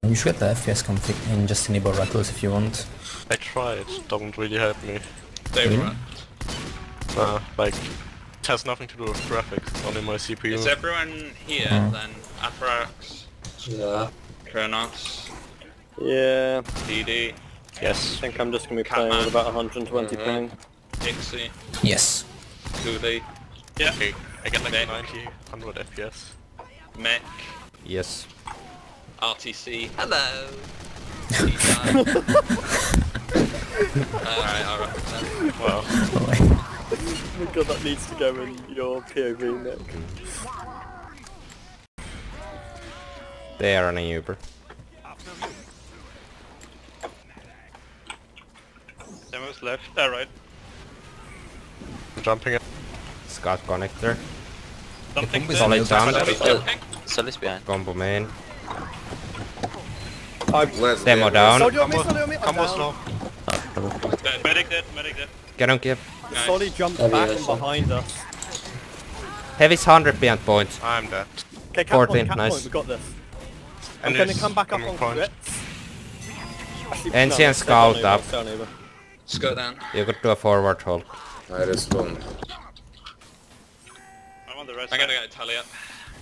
You should get the FPS config and just enable rattles if you want. I tried, don't really help me. They Really? were. Like, it has nothing to do with graphics, only my CPU. Is everyone here then? Aprax, Yeah. Kronos, Yeah, DD, I Yes. think I'm just gonna be playing with about 120 ping. Ixie, Yes. Cooley, Yeah. Okay, I get like Mech. 90, 100 FPS. Mech, Yes. RTC. Hello! Alright. Wow. Oh my god, that needs to go in your POV, Nick. They are on a Uber. Demo's left, right. I'm jumping it. Scout connector. Something is there. on Solid the jump. Solis behind. Combo main. Let's Demo down. Soldier on me, soldier on me! I'm Combo down. slow. Medic dead, medic dead. Get on Kip. Solly jumped Heavy back is and on. behind us. Heavy's 100 behind point. I'm dead. Okay, cap 14, point, cap nice. point, we got this. I'm And gonna it's come back up coming on point. crits. Actually, NC and stay Scout down over, up. stay down over. Let's go down. You could do a forward hold. I respond. I'm on the right I'm side. gonna go tally up.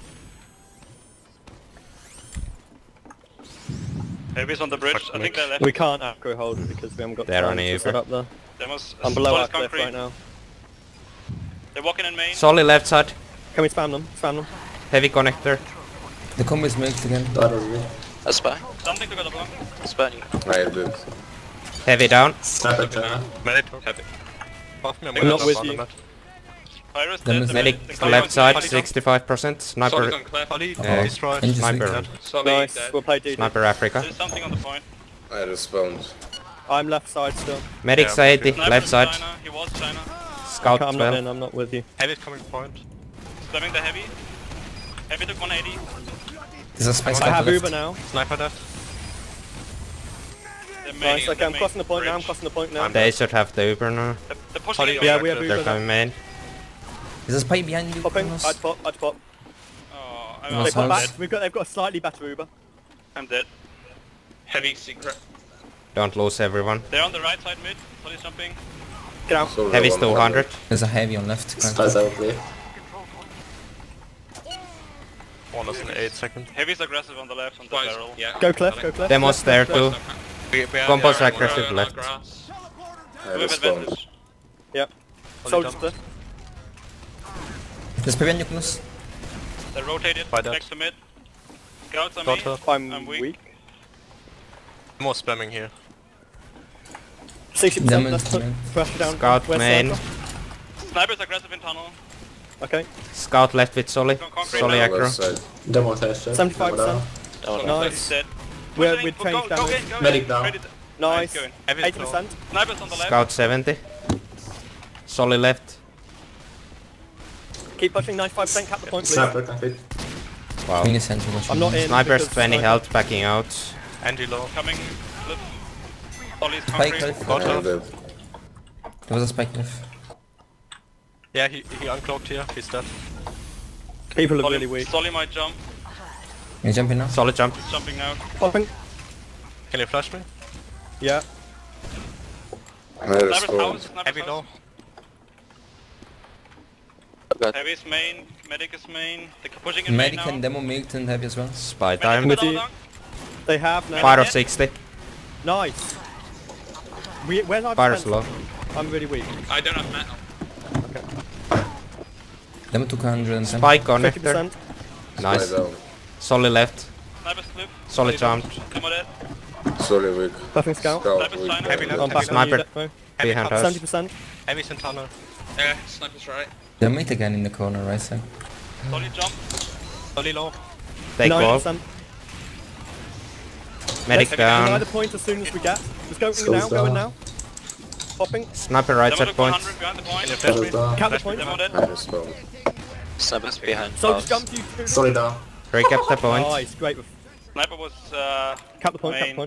Heavy's on the bridge. I think they're left. We can't acro hold it because we haven't got They're time on to Uber. set up there. Demo's I'm below Solis our cliff concrete. right now. They're walking in main. Solid left side. Can we spam them? Spam them. Heavy connector. The combo is milked again. That is me. A spy. Something to go along. A spy new. I did. Heavy down. Sniper China. Medic. Heavy. Off me, I'm I'm gonna not jump with on you. the mat. Pyrus Them dead. is The Medic the left side. Solid jump. 65%. Solid Sniper. on clef. Holly, Oh. destroyed. And just Sniper. weak. Solid Nice, dead. we'll play DD. Sniper Africa. There's something on the point. I respond. I'm left side still. Medic's Yeah, 80. Sniper's Left in side. China. He was China. Scout I'm not 12. in, I'm not with you. Heavy's coming point. Spamming the heavy. Heavy took 180. There's a spice I have left. Uber now. Sniper dead. They're main. Nice, okay, I'm crossing the point now, I'm crossing the point now. They should have the Uber now. They're pushing in. Yeah, we have They're Uber now. coming main. There's a spike behind you. Popping, Kronos. I'd pop, I'd pop. Oh, No, I'm They Sounds- pop dead. back, they've got a slightly better Uber. I'm dead. Heavy secret. Don't lose everyone. They're on the right side mid. Solid jumping. Get out. Soldier Heavy's 100. 200. There's a heavy on left. Spice out there. One is in 8 seconds. Heavy's aggressive on the left on the Twice. barrel. Yeah. Go cliff, go cliff. Demo's there too. Compo's Yeah, aggressive on left. grass. I We have respond. advantage. Yep. Solid Soldier jump. cliff. There's behind you, Kronos. They're rotated. By that. Back to mid. Scouts on Got me. her. I'm I'm weak. weak. More spamming here. 60%, Them let's is put main. pressure down. Scout West main. circle. Sniper's aggressive in tunnel. Okay, Scout left with Solly. Concrete Solly now. aggro. Left side. Demo test. 75%. Solid Nice. He's dead. We're Pushing. with Go, change go, damage. in, go in. Medic down. Ready to- Nice. Go in. Heavy's 80%. Sniper's on the left. Scout 70. Solly left. Keep pushing, 95%, cap the point, please. Sniper concrete. Wow. Mini center. I'm not in. Sniper's because 20 sniper- health backing out. Anti low. Coming. Flip. Solly's Spike concrete. left. Got I her. did. There was a spike left. Yeah, he uncloaked here. He's dead. People are Solly, really weak. Solly might jump. Can you jump in now? Solid jump. He's jumping now. Popping. Can you flash me? Yeah. I Sniper's respond. house. Sniper's Heavy house. low. Heavy's main. Medic is main. They're pushing in main Medic now. and demo milked and heavy as well. Spy Medic time. With double you. down. They have now. Fire of 60. Nice. Where's our Fire's defense? low. I'm really weak. I don't have metal. Demo took 110. Spy connector. 50%. Nice. Spy down. Solly left. Sniper's flip. Solid jumped. Demo dead. Solid weak. Buffing scout. Scout Sniper's weak. China. Heavy Yeah. left. I'm back on Sniper. you, Defo. Behind us. 70%. Heavy's in tunnel. Yeah, sniper's right. They're mate again in the corner, right side. Solid jump. Solly low. Take wall. 9%. Medic Let's deny down. the point as soon as we get. Just go in Skills now, go in down. now. Popping. Sniper right Demo side took point. 100 behind the point. Can you flash me? Down. Count the point. Demo dead. I respond. Sniper's behind. So house. just jump to you two. Sorry down. Recap the point. Nice, great. Sniper was Cap the point, cap the main. point.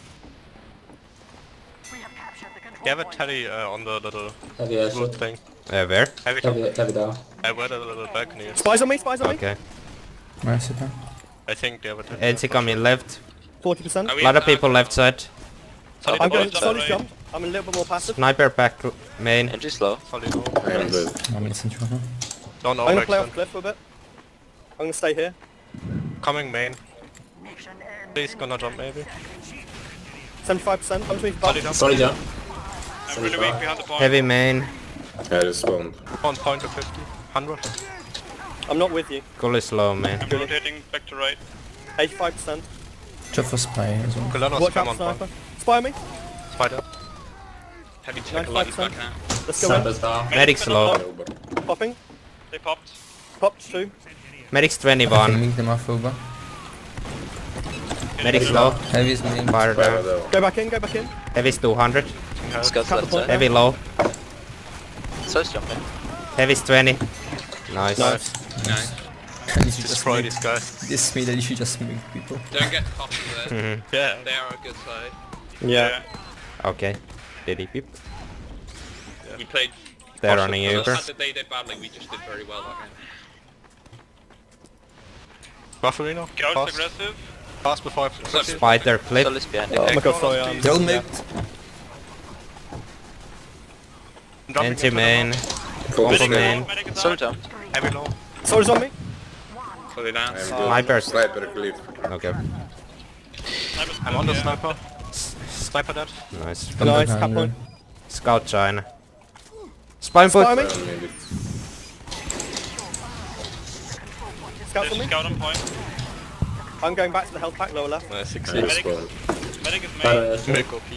You have a tally on the little Heavy blue headshot. thing. Where? Heavy. Heavy down. I read a little balcony. Spies on me, spies on me. Okay. Where is it now? I think they have a tally. NC coming left. 40%. Are A we lot at of people time? left side. Solid I'm double going double solid right. jump. I'm a little bit more passive. Sniper back main. Entry slow. Solid low. I am dead. I'm in central now. Don't I'm gonna play off overextend. cliff for a bit. I'm gonna stay here. Coming main. Please gonna jump maybe. 75%. I'm between Solid buff. jump. Sorry, jump. I'm really weak behind the point. Heavy main. I respawned. On point to 50. 100. I'm not with you. Cool is low main. I'm rotating back to right. 85%. Check for spy as well. Colonel Watch spam out, on sniper. point. Spy me. Spider. Heavy check a lot 95%. back now. Let's go in. down. Medic's low. Popping. They popped. Popped 2. Medic's I can 21. make them off over. Medic's low. Heavy is main. Fire Fire down. down. Go back in, go back in. Heavy's 200. Scout's Cut the left point side. Heavy low. So's jumping. Heavy's 20. Nice. Nice. Nice. You should just Destroy make these guys. this me that you should just make people. Don't get popped there. Mhm. Yeah. They are a good side. Yeah. Okay. Did he peep? We played. They're running Not Uber. that they did badly, we just did very well that game. Bufferino. Scouts Fast. aggressive. Fast before I flip. Spider clip. Solis behind Oh it. my god, sorry. They're all moved. Entry main. Focus Combo heavy. main. Medic is Soul out. jump. Heavy low. Soldier's on me. So they down. I am Sniper. dead. Sniper cliff. Okay. Sniper's I'm on the yeah. sniper. Sniper dead. Nice. Come Nice, behind cap them. point. Scout China. Spine Spy foot. me. Maybe. Scouts There's on a me. scout on point. I'm going back to the health pack, lower left. Nice. I 60. respawned. Medic is main. Make OP.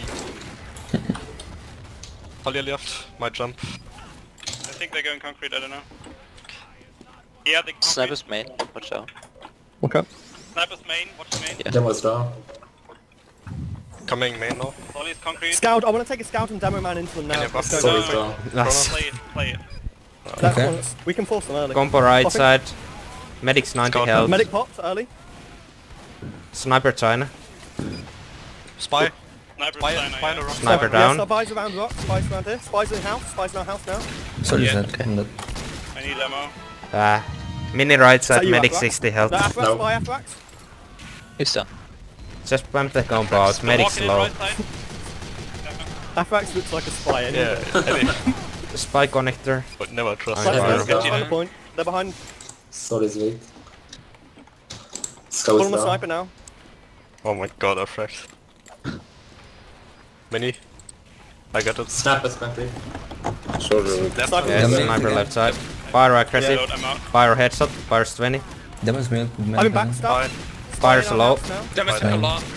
Holly left. My jump. I think they're going concrete, I don't know. Yeah, they concrete. Sniper's main. Watch out. Okay. Sniper's main, watch the main. Yeah. Demo's down. Coming main now. Solly's concrete. Scout, I want to take a scout and demo man into them now. Yeah, Let's buff. go. Solis down. Nice. Play it, play it. That's Okay. one. We can force them early. Combo right Popping. side. Medic's 90 Scout health. Medic popped early. Sniper China. Spy. Sniper's Spy. China, Spy on yeah. the rock. Sniper Yeah, down. spies around rock. Spies around here. Spies in house. Spies in our house now. Sorry, Yeah. that. I'm not. I need ammo. Mini right that side. you, Medic Athrax? 60 health. No, Athrax, No. spy Athrax. Who's down? Just spam the combo out. Medic's Walking in low. right side. Athrax looks like a spy anyway. Yeah. Heavy. Spy connector. But never trust. Fire. Let's Fire. go. Fire. On the point. They're behind. Solis weak. Pull Scout's on the down. sniper now. Oh my god, I fracked. Mini. I got it. Sniper's concrete. Soldier weak. Left Sniper. side. Yeah, Yeah, sniper again. left side. Fire aggressive. Load ammo. Fire headshot. Fire's 20. That was milk. I'm in back. Stop. Spy. Fire's Spy in our low. house now. Demo took a Fine. lot.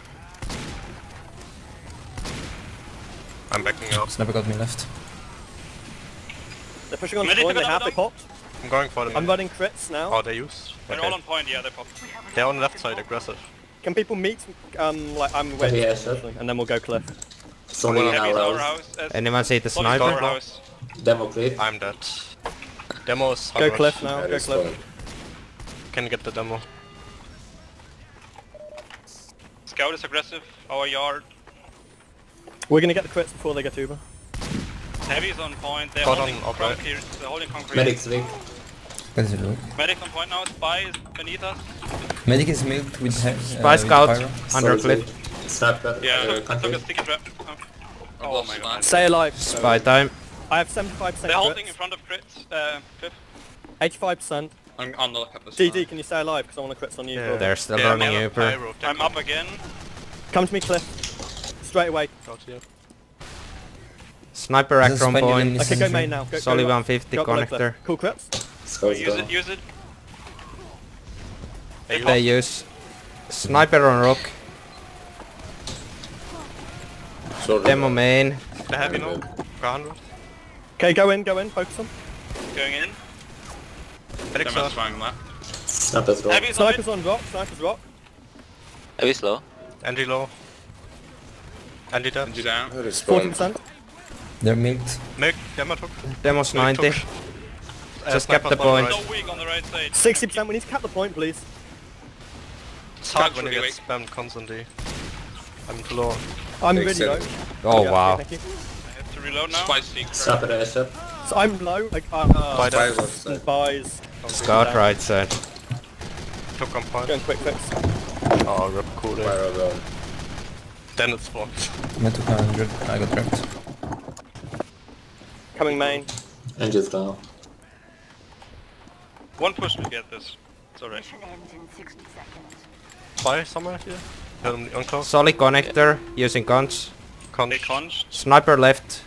I'm backing out. Sniper got me left. They're pushing on the Medic point. They another have. They down. popped. I'm going for them. I'm running crits now. Oh, they used? They're Okay. all on point, yeah, they popped. They're on left side, aggressive. Can people meet? Like I'm Heavy waiting, headshot. actually, and then we'll go cliff. Solis in Heavy's our our house. house. Anyone see the Solly's sniper? our house. Demo cliff. I'm dead. Demo's Go 100. cliff now. I Go cliff. respawned. Can get the demo. Scout is aggressive, our yard. We're gonna get the crits before they get Uber. Heavy's on point, they're Got holding on upright. concrete. They're holding concrete. Medic's weak. That's it, look. Medic's on point now, Spy is beneath us. Medic is milked with Spy scout. pyro. Under Solis cliff. weak. Sniper. Yeah, I took a concrete. sticky trap. Oh my god. Stay alive. Spy time. I have 75% They're holding in crits. front of crits, Cliff. 85%. I'm on the look at this. DD, can you stay alive? Because I want to crits on you. Yeah. bro. They're still Yeah, running I'm Uber. pyro. I'm up again. Come to me, Cliff. Straight away. Out here. Sniper This is act on spending point. in Okay, go Essentially. main now. Go, Solly go, 150 go below connector. Cliff. Cool crits. Scout's Use down. it, use it. They use sniper on rock. Soldier Demo down. main. The heavy I'm now. dead. 100. Okay, go in, focus them. Going in. Medic's Demo's out. flying left. Sniper's down. Heavy's on Snipers on rock, snipers rock. Heavy's low. Andy low. Andy dead. Andy down. I respawned. 40%. They're milked. Make demo took. Demos Make 90. took. Just kept the sniper's on point. right. So weak on the right side. 60%, we need to cap the point, please. It's hard when you Really get spammed constantly. I'm too low. I'm Makes really low. sense. Oh Yeah, wow. okay, thank you. I have to reload now. Spy secret. Sniper headshot. So I'm low, like, Spy Spies dead. left side. buys. Scout right side. Took on point. Going quick fix. Oh, rip. cooling. Pyro down. Then it's blocked. Med took 100. I got trapped. Coming main. Angel's down. One push to get this. It's alright. Spy somewhere here. On close. Solid connector using guns. They conch. Sniper left.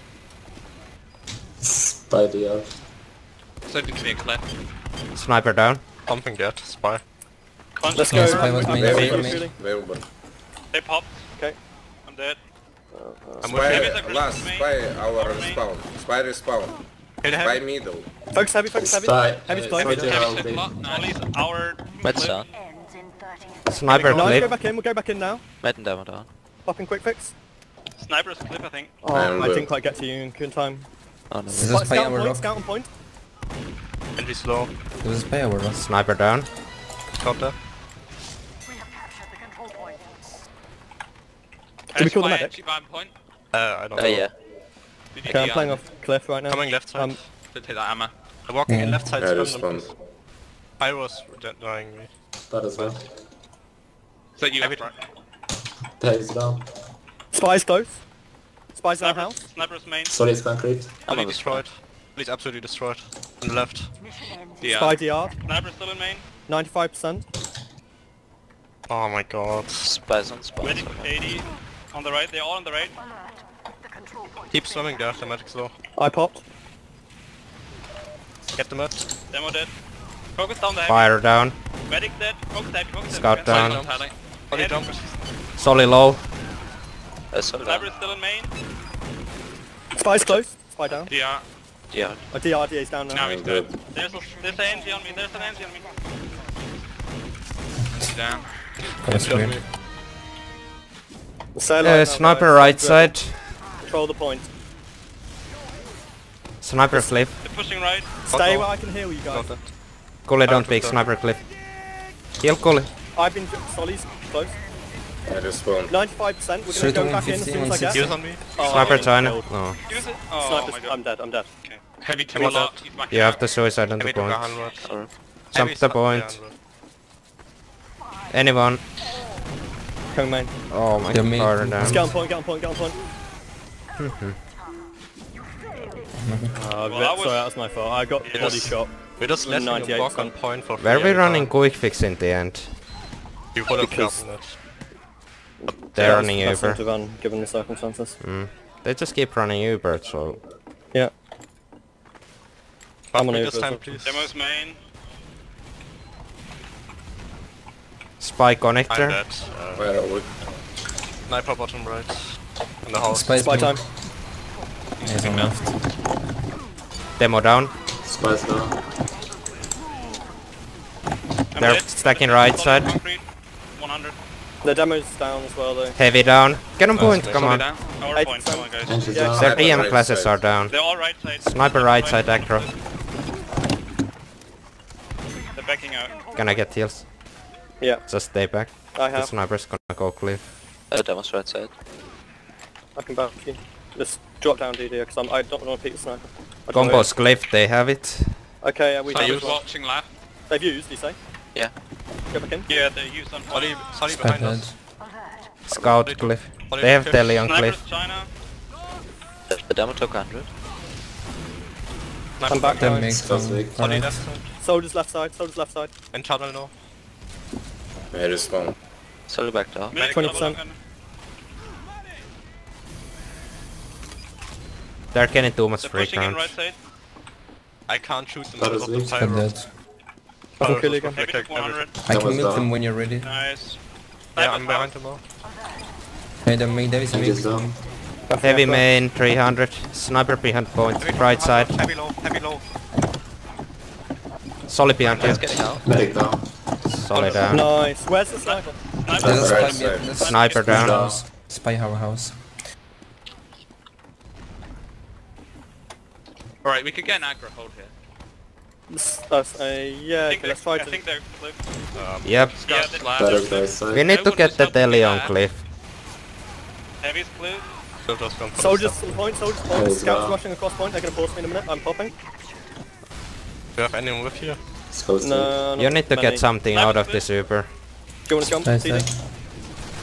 Spy the out. So did me a clip. Sniper down. Something dead. Spy. Conch. Let's Yeah, go. Spy was I'm main, ready, Spy I'm main. ready. Available. They popped. Okay. I'm dead. I'm with you. Maybe the Last, main. spy our Our main. respawn. Spy respawn. Hit Spy heavy. middle. Focus heavy, focus heavy. Spy. Heavy's close. Soldier Heavy's out. hit a lot. Ollie's Nice. Med's our clip. down. Sniper Nice, go clip. back in, we'll go back in now. Med and demo down. Popping quick fix. Sniper's clip, I think. Oh, I'm I good. didn't quite get to you in good time. Oh no. There's a spy Scout on our point, rock. scout on point. Entry slow. There's a spy our rock. Sniper down. Got that. Did we kill the Spy medic? actually behind point. I don't know. Yeah. Did you Okay, I'm DR? playing off cliff right now. Coming left side. Did take that ammo. I'm walking in Yeah. left side. I spam them, respond. please. Pyro's dying me. That as well. So you Heavy. have Heavy's down. Spy's close. Spy's in our house. Sniper's main. Solid's concrete. I'm Fully on the destroyed. Fully absolutely destroyed. On the left. DR. Spy DR. Sniper's still in main. 95%. Oh my god. Spies on spot. Medic 80. On the right. They're all on the right. Keep swimming there. The medic's low. I popped. Get the med. Demo dead. Focus down the heavy. Fire down. Medic dead. Focus heavy. Focus heavy. Scout down. Don't panic. Fully jump. Solid low. Solid Sniper's down. still in main. Spy's close. Spy down. DR. Yeah. Oh, DR's down now. Now he's I'm dead. good. There's an NG on me. There's an NG on me. He's down. That was weird. The sail line now, Sniper guys. right side. Control the point. Sniper cliff. They're pushing right. Stay where I can heal you guys. Got that. Gully don't peek. Sniper cliff. Heal Gully. I've been Solly's close. I respawn. 95%. We're Straight gonna go on back in as 50, soon as I get. He was on me. Oh, Sniper I'm China. killed. No. Use it. Oh Sniper's, my god. I'm dead. I'm dead. Okay. Heavy to Come a on, lot. He's back You have out. the suicide on the Heavy took point. 100. Jump Heavy the stuck point. 100. Anyone? Coming main. Oh my Yeah, me. god. Let's get Down. on point. Get on point. Get on point. Well, Sorry, that was my fault. I got It body was- shot. We're just letting them 98%. walk on point for free. Where are we every running time. quick fix in the end? You would have Because- gotten it. They're Yeah, running that's Uber. not run, given the circumstances. They just keep running Uber, so... Yeah. I'm on But Uber this as time, well. please. Demo's main. Spy I'm connector. dead. Pyro wood. Sniper bottom right. In the house. Spy Spy time. He's on left. Demo down. Spy's down. I'm They're dead. stacking right Solid side. concrete. 100. The demo's down as well though. Heavy down. Get on point, come Solid on. down. Power 8%. point. Come on, guys. Angel's Yeah, down. Their DM Right classes side. are down. They're all right side. Sniper right side aggro. They're backing out. Gonna get heals. Yeah, Just stay back. I The have. sniper's gonna go cliff. Demo's right side. I can back you. Just drop down DD because I don't want to peek the sniper. I don't Combo's cliff, they have it. know. Okay, we So have he as was well. watching left. They've used, you say? Yeah. Go back in. Yeah, they use on Solly Spy behind dead. us. Scout cliff. They have Telly on Sniper's cliff. China. The demo took 100. I'm back Then down. makes That's from weak. Solly right. left side. Soldiers left side, soldiers left side. And tunnel now. I respawn. Solid back down. Medic 20%. double They're getting too much They're free pushing in count. right side. I can't shoot them That because is of the weak. Spy pyro. dead. I can Pyro kill you was again. Heavy took protect everything. 100. I That can was milk down. them when you're ready. Nice. Yeah, I'm Sniper's behind down. them all. Hey, the main Davis Angel's milk. down. Heavy main 300. Sniper behind point. Right side. Heavy low, heavy low. Solid behind you. He's getting out. Medic down. Solid down. Nice. Where's the sniper? There's a Right spy side. behind us. Sniper down. House. Spy our house. Alright, we could get an aggro hold here. Yeah, okay, let's try I to... think they're cliff. Yep. Yeah, Scout they- left. Better right side. We need to Everyone get just the help me Telly on there. cliff. Heavy's cliff. Still just gone for the Soldiers step. on point, soldiers on point. Close Scouts down. rushing across point, they're gonna force me in a minute. I'm popping. Do you have anyone with you? Scouts down. No, You not need to many. get something out of this Uber. Do you wanna jump? Nice, CD? nice.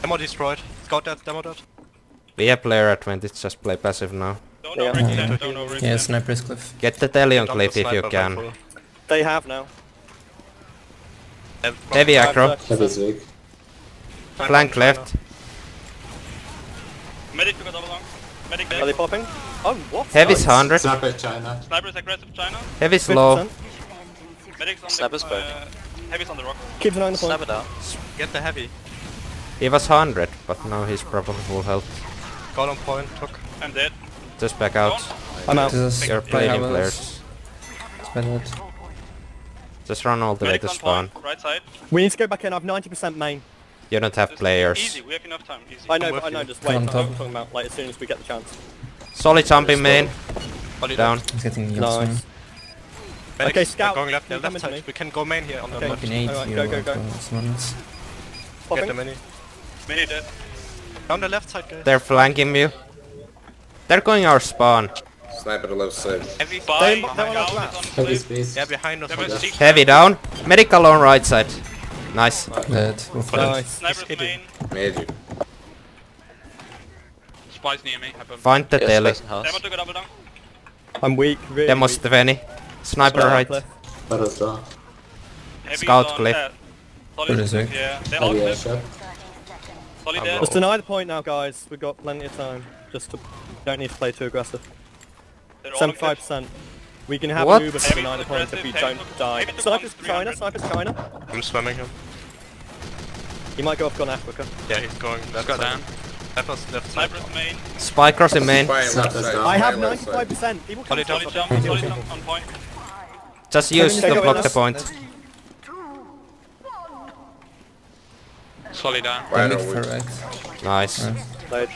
Demo destroyed. Scout dead, demo dead. We have player advantage, just play passive now. Don't Yeah. overextend, don't overextend. Yeah, sniper's cliff. Get the telly on Dump cliff the if you sniper can. rifle. They have now. Heavy aggro. Heavy's weak. Flank left. Medic took a double long. Medic Are they dead. popping? Oh, what? Heavy's 100. Sniper China. Sniper's aggressive China. Heavy's low. 50%. Medic's on Sniper's the... back. Heavy's on the rock. Keep an eye on the point. Sniper down. Get the heavy. He was 100, but now he's probably full health. Got on point, took. I'm dead. Just back out. I'm out. This is You're play playing house. players. Spend it. Just run all the way Medic's to on spawn. point. Right side. We need to go back in. I've 90% main. You don't have This is players. Easy, we have enough time. Easy. I know, with but I know. you. Just Come wait. on I'm top. talking about like as soon as we get the chance. Solid jumping main. Volley Down. dead. He's getting yours. Nice. Nice. Medics, Okay, scout. Going left, Come left into me. side. We can go main here on the Okay. left. Fucking 8 Alright, euro go, go, go. for summons. Get Popping. the mini. Mini dead. Down the left side, guys. They're flanking you. They're going our spawn. Sniper the left side. Heavy They're by. on the Scout left. is on Heavy cliff. space. Yeah, behind us. There on was the- Siege Heavy down. Medical on right side. Nice. Dead. Wolf dead. Nice. Sniper's main. Made you. Spies near me. Happen. Find the Yes, telly. Bison house. Demo took a double down. I'm weak. Really Demos weak. Sveni. Sniper Sniper right. cliff. Battle's down. Heavy Scout on, cliff. Solid Good as cliff, well. yeah. They're all Heavy cliff. airshot. Solid I'm dead. low. Just deny the point now, guys. We've got plenty of time. Just to, don't need to play too aggressive. They're all on cliff. 75%. We can have What? an Uber to Heavy deny the point if we aggressive, don't heavy die. took Sniper's 300. China. Sniper's China. I'm swimming him. He might go off Gone Africa. Yeah, he's going left Got side. down. Sniper's left side. Sniper's main. Spy crossing main. Spy left Sniper's side. down. I Spy have left side. 95%. He will come Solid to us. Solid jump. Solid jump on point. Just use Take to it block with the us. point. Solid down. Right Mid over. for right. Nice. Played.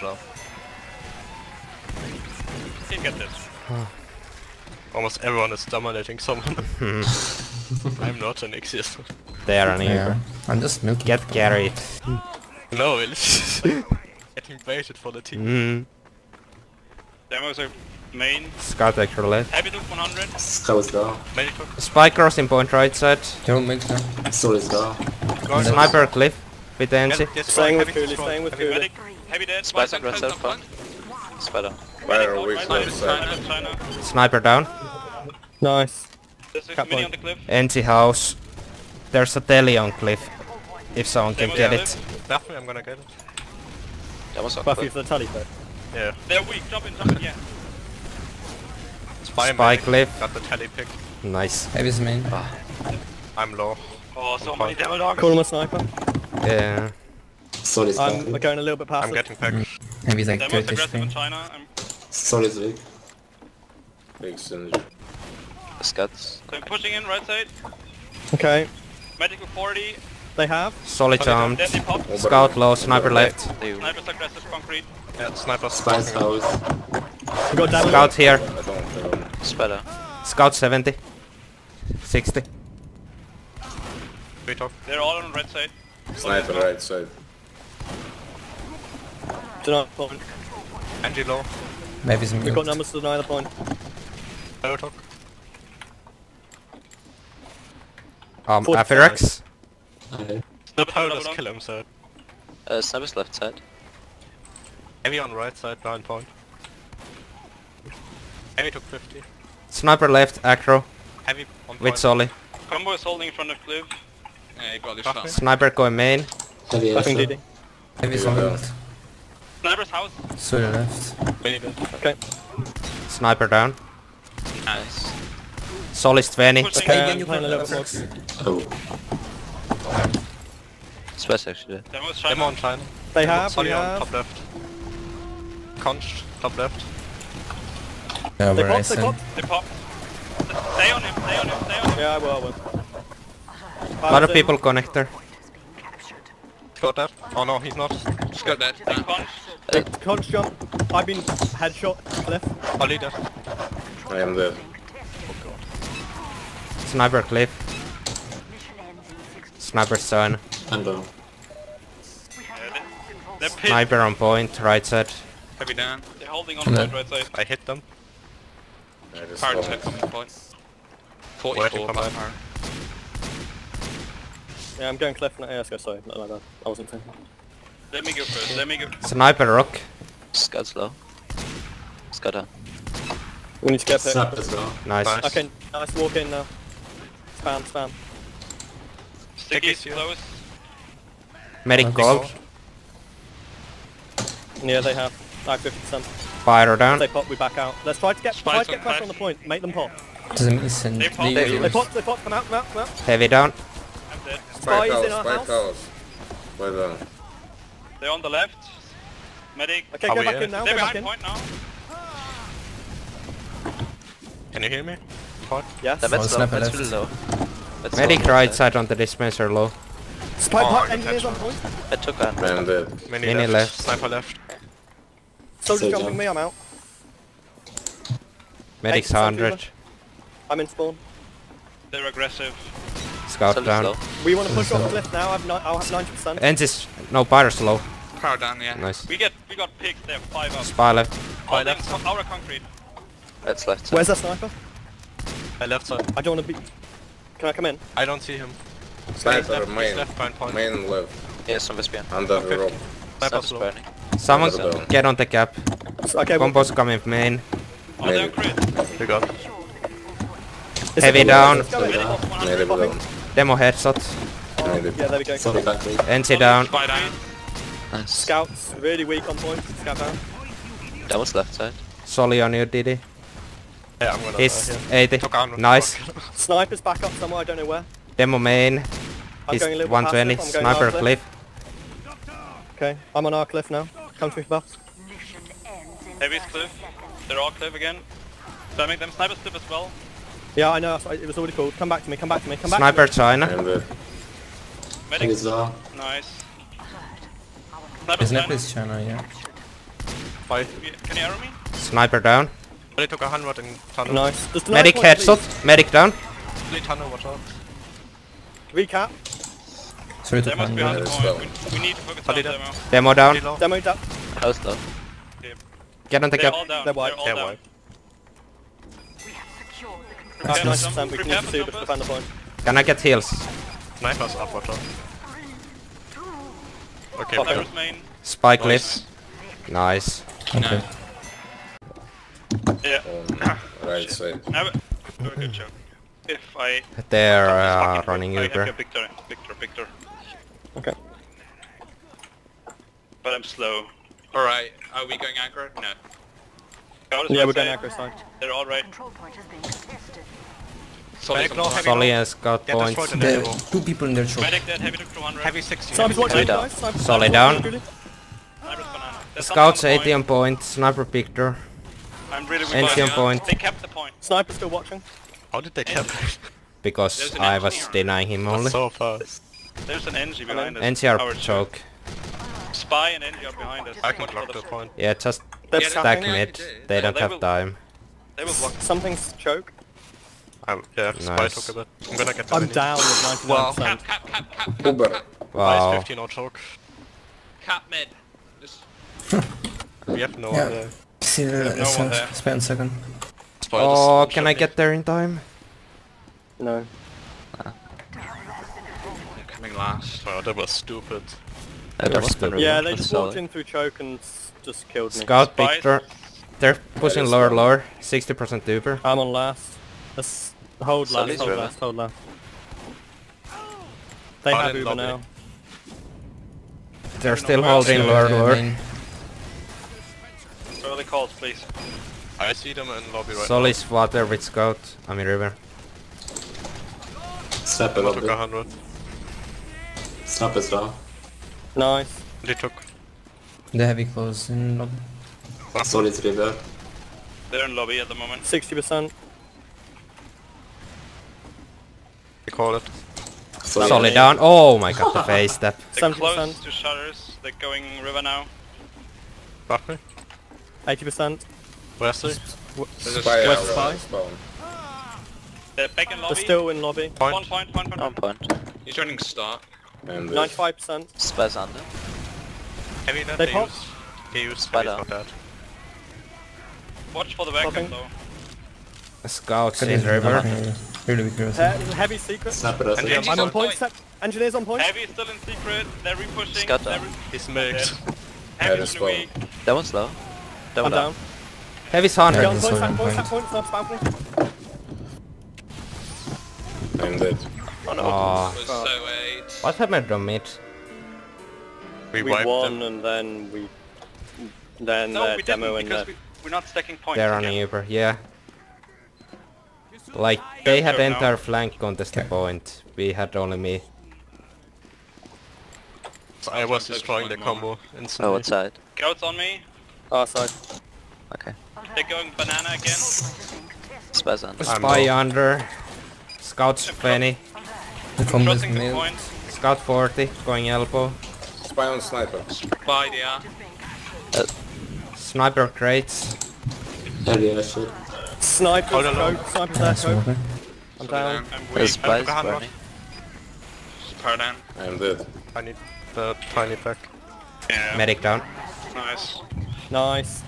Team get this. Almost everyone is dominating someone. I'm not an Ixius. They are an Yeah. Uber. I'm just milking. Get carried. No, it's getting baited for the team. Mm. Demo's a main. Scout actually left. Heavy took 100. Scout's down. Many took. Spy crossing point right side. Don't milk now. Solid's down. Sniper cliff. With the NC. Staying with Cooley, staying with Cooley. Medic. Heavy dead. Spies Right aggressive. side, front. Spider. Fire Medic, weak right left side, side. China. Sniper down. Nice. There's a Cap mini point. on the cliff. NC house. There's a telly on cliff. If someone can get it. Definitely, I'm gonna get it. Demo's on Buffy cliff. for the tally though. Yeah. They're weak. Jump in, yeah. Spy, Spy medic. cliff. Got the tally pick. Nice. Heavy's main. I'm low. Oh, so many demo dogs. Call him a sniper. Yeah. Solid's I'm down. going a little bit I'm passive. getting packed. Heavy's like Demo's 30 aggressive in thing. China. Solid's weak. Big synergy. Scouts. So I'm pushing in right side. Okay. Medic with 40. They have. Solid jump. Deadly pop. Scout low. Sniper left. They Sniper's aggressive concrete. Yeah, sniper. Spice house. We got damage. Scout here. I don't Spider. Scout 70. 60. We talk. They're all on red side. Sniper right side. Deny the point. Angie low. Heavy's We've got milk. numbers to deny the point. Fire talk. Forty Aphirax. Okay. The power does kill him, so. Sniper's left side. Heavy on right side, 9 point. Heavy took 50. Sniper left. Acro. Heavy on point. With Solly. Combo is holding in front of cliff. Yeah, you got this Fuck shot. me. Sniper going main. Heavy Fucking airshot. DD. Heavy's Yeah. on milk. Sniper's house. Solid left. Many dead. Okay. Sniper down. Nice. Solid 20. Pushing Okay, in. I'm playing a little bit more. Oh. Spice actually. Demo's Demo China. on China. They have. Solly We on have. top left. Conch, top left. Yeah, They where I popped. They said. popped. They pop. Stay on him. Stay on him. Stay on him. Yeah, I will. I will. A lot of people connector. Got that? Oh no, he's not. Just got that. Big punch. Conch jump. I've been headshot. Cliff. Ollie dead. I am dead. Sniper cliff. Sniper stone. I'm down. They're pissed. Sniper on point. Right side. Heavy down. They're holding on And point then- right side. I hit them. I just Power spawned. check coming point. Waiting 44 for plus mine. power. Yeah, I'm going cliff. Yeah, let's go. Sorry, not like that. I wasn't thinking. Let me go first. Let me go. Sniper rock. Scud's low. Scud down. We need to get picked. Snap as well. Nice. Nice. Okay, nice, walk in now. Spam, spam. Sticky's here. close. Medic gold. Yeah, they have. Like 50%. Pyro down. They pop, we back out. Let's try to get Spice pressure on on the point. Make them pop. Doesn't listen. They pop. They pop, come out, come out, come out. Heavy down. I'm dead. Spy Spike is in our house, spike house. house. Well done. They're on the left. Medic. Okay, Are go we back in? in now, They're go back behind in. point now. Can you hear me? Yes. The med's low. sniper Med's left. really low. Med's Medic low. right side on the dispenser low. Spy Oh, part I engineers got on point. I took a I am dead. Mini left. Sniper left. Soldier's Say jumping jump. me, I'm out. Medic's 8% 100. Uber. I'm in spawn. They're aggressive. Scout Solid's down. low. We want to push off the cliff now, I'll have 90%. Ends is no pyro's low. Power down, yeah. Nice. We got picked there. 5 up. Spy left. All them our concrete. That's left side. Where's that sniper? I left side. I don't want to be... Can I come in? I don't see him. Sniper, He's main. left behind point. Main left. Yeah, some behind. Under the rope. Sniper's Sniper's low. burning. Someone Down. get on the cap. Okay, well, Combos coming main. Oh, they're on Maybe. crit. We got. is Heavy it- down. Let's go in. Medic off 100. Maybe Popping. down. Demo headshot. Maybe. Yeah, there we go. Sorry, back way. NC down. Spy down. Nice. Scouts, really weak on point. Scout down. That was left side. Solly on you, Didi. Yeah, I'm gonna. He's yeah. 80. Took on. Nice. Snipers back up somewhere, I don't know where. Demo main. I'm He's going a little bit 120. passive, I'm going Sniper our cliff. cliff. Okay, I'm on our cliff now. Come to me for buffs. Heavy's cliff. They're all cliff again. Spamming them. Sniper's cliff as well. Yeah, I know, it was already called. Come back to me, come back to me, come back Sniper to China. I am dead. Medic. He's Nice. His Sniper's nap China. is China, yeah. Can you arrow me? Sniper down. They took 100 in me. tunnel. Nice. Just deny Medic point, headshot. Medic down. Complete tunnel, watch out. please. Recap. Sorry to They must be find on the Yeah, point. it's We need to focus How on did demo. Demo down. Pretty low. Demo down. House low. Get on the They're cap. all down. They're white. They're all They're down. white. Nice, Prepare 90%, some- we can prepare use for the super to jumpers. defend the point. Can I get heals? Sniper's up, watch out. Okay, Sniper's main. Spy cliff. Nice. Okay. Yeah. On right side. Have a very good job. If I They're fucking running I have Uber. your Victor. Okay. But I'm slow. Alright, are we going aggro? No. Scout is Yeah, right we're going side. aggro side. They're all right. Solid low, heavy Solly and Scout Get points. destroyed in There the are 2 people in their shop. Medic dead, heavy to 200. Heavy 60. Sniper's watching you down. guys. Sniper's Solid watching down. you, Julie. Sniper's banana. There's Scouts something 80 on on point. Sniper Victor. the point. I'm really weak. NC on on point. They kept the point. Sniper's still watching. How did they kill it? Because There's an I was engineer. denying him only. So fast. There's an NG behind us. NCR Our choke. Spy and NG are behind us. I can Watch block for the point. Yeah, just They're Yeah, stack scapping. mid. They don't they have will- time. They will block. Something's choke. Yeah, Spy Nice. took a bit. I'm gonna get the I'm mini. down with 99%. Cap. Uber. Wow. 15 or choke. Cap mid. Just We have no Yeah. other. See no one the there. spend second. Oh, can I get there in time? No. coming last. Wow, that was stupid. That They're was stupid. been Yeah, really they just solid. walked in through choke and just killed me. Scout Spies. Victor. They're pushing is lower, fine. lower. 60% duper. I'm on last. Let's hold last, Sully's hold river. last, hold last. They Out have in Uber lobby. now. They're still well, holding so, lower, lower. Main. Early calls, please. I see them in lobby right Solly's water with Scout. I mean river. Sniper now. Took lobby. 100. Sniper's down. Nice. They took. The heavy close in lobby. Solid's river. They're in lobby at the moment. 60%. We call it. Solly down. Oh my god, the face step. They're 70%. close to shutters. They're going river now. Buff me. 80%. Where's he? Spy West arrow spy. spawn. They're back in They're lobby. still in lobby. Point. Point. On point. He's running start. And 95%. Spaz under. Heavy net. They They pop. use. He used Spider. heavy for that. Watch for the backup Popping. though. Scouts Good in in river. river. Really weak heroes. Heavy secret. Sniper does And it. the I'm on point. Engineer's on point. Heavy is still in secret. They're repushing. Scout They're down. He's mixed. Heavy's Yeah, really weak. That one's low. That I'm one down. down. Heavy's Get 100. on Yeah, point, so tap on point, tap point. point, snap balcony. I'm dead. Oh, Was so 8. what happened to mid? We We wiped won them. and then we... Then No, we demo didn't and because we're not stacking points. They're on again. Uber, yeah. Like, they had Go now. entire flank contested point. We had only me. So I was destroying the combo Oh, instantly. what side? Scouts on me. our side. Okay. They're going banana again. Spies under. Spy under. Scouts 20. The combo is Crossing the mid. point. Scout 40. Going elbow. Spy on sniper. By the Sniper crates. Heavy as shit. Sniper's Hold on. choke, sniper's there, choke. I'm down. I'm The weak. spies behind burning. Power down. I'm dead. I need the tiny pack. Yeah. Medic down. Nice. Nice.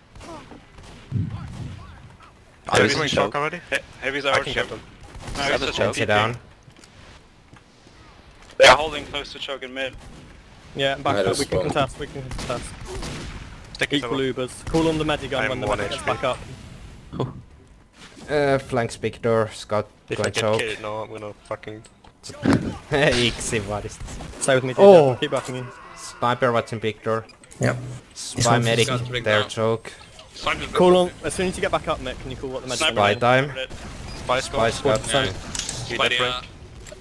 Are we Heavy's doing in choke choke. already? Heavy's I our can choke. get them. No, Have it's a just choke. Sit TP. down. They're holding close to choke in mid. Yeah, back I up, just we can spawned. contest, we can contest. Stick it Equal to Ubers. Call on the medigun I'm when the 1 medic gets HP. back up. Flanks big door. Scout If I going get choke. killed now, I'm gonna fucking... Easy, what is this? Stay with me, DJ. Oh. Keep backing me. Sniper watching big door. Yep. Spy one medic. Scout's big Their down. choke. Sniper's Call on, as soon as you get back up, Mick, can you call what the medic Spy is? time. Spy Spy scout. scout. He By dead the break.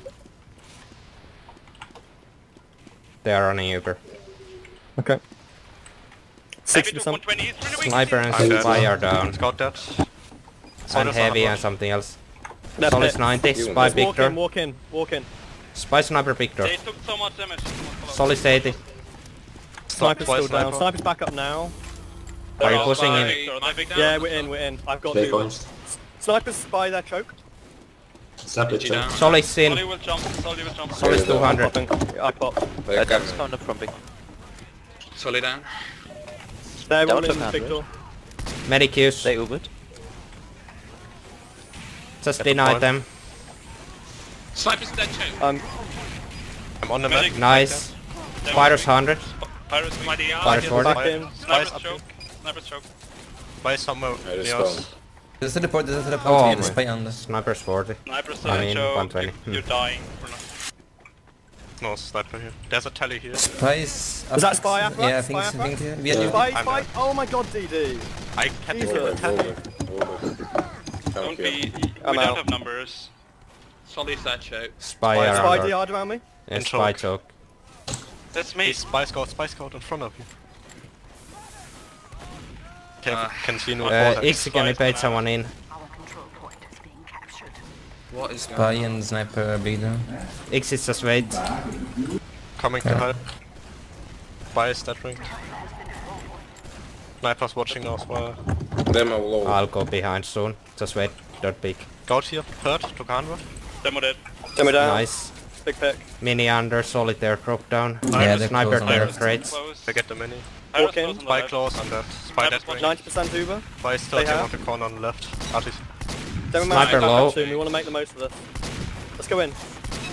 They are on Uber. Okay. Heavy to 60%. 120. It's really weak. Sniper and I'm dead. spy are down. Scout dead. And heavy and something else. They're Solid pit. 90. You Spy want Just walk Victor. in, walk in, walk in. Spy sniper Victor. They took so much damage. Solid 80. Sniper's Twice still down. sniper. Sniper's back up now. Are you Oh, pushing by in? Victor, by Victor. Yeah, we're in. I've got Play two. points. Sniper's spy their choke. Sniper GG choke. down. Solid sin. Solly will jump. Solly will jump. Solid Yeah, 200. Popping. I pop. They're That was coming. coming up from big. They're That Solid down. all one in took the big 100. door. Medic use. They Ubered. Just At the deny point. them. Sniper's dead choke. I'm on the Medic. map. Nice. Fighters 100. Pirates By the Fighters 40. Back in. Sniper's Spy choke. Sniper's choke. Spy somewhere I near just us. spawned. There's a teleport, there's a teleport. Oh, Yeah, the my. spy under. Sniper's 40. Sniper's still I in mean, choke. 120. You're dying. We're not. No sniper here. There's a tally here. Spy is up. Is that spy after? Yeah, I Spy think after? so. Yeah, Spy, I'm spy. down. Oh my god, DD. I can't Jesus. even Over, tally. over. Come Don't here. be. I'm We out. don't have numbers. Solid's dead choke. Spy Spy are Spy under. DR'd around me. And And spy choke. choke. That's me. Hey, spy scout in front of you. Can see no X can invade someone in. What is going Spy on? and sniper big down. X is just wait. Coming to help. Spy is dead ring. Sniper's watching now as well. Demo low. I'll go behind soon. Just wait. Don't peek. Scout here. Hurt. Took 100. Demo dead. Demo down. Nice. Big pick. Mini under. Solitaire drop down. Yeah, they're Sniper close on there. that. Crates. Close. I get the mini. Pirates in. close on the Spy left. close on that. Spy dead ring. 90% Uber. Spy is still They have. around the corner on the left. Artis. Demo Sniper back low. up soon. We want to make the most of this. Let's go in.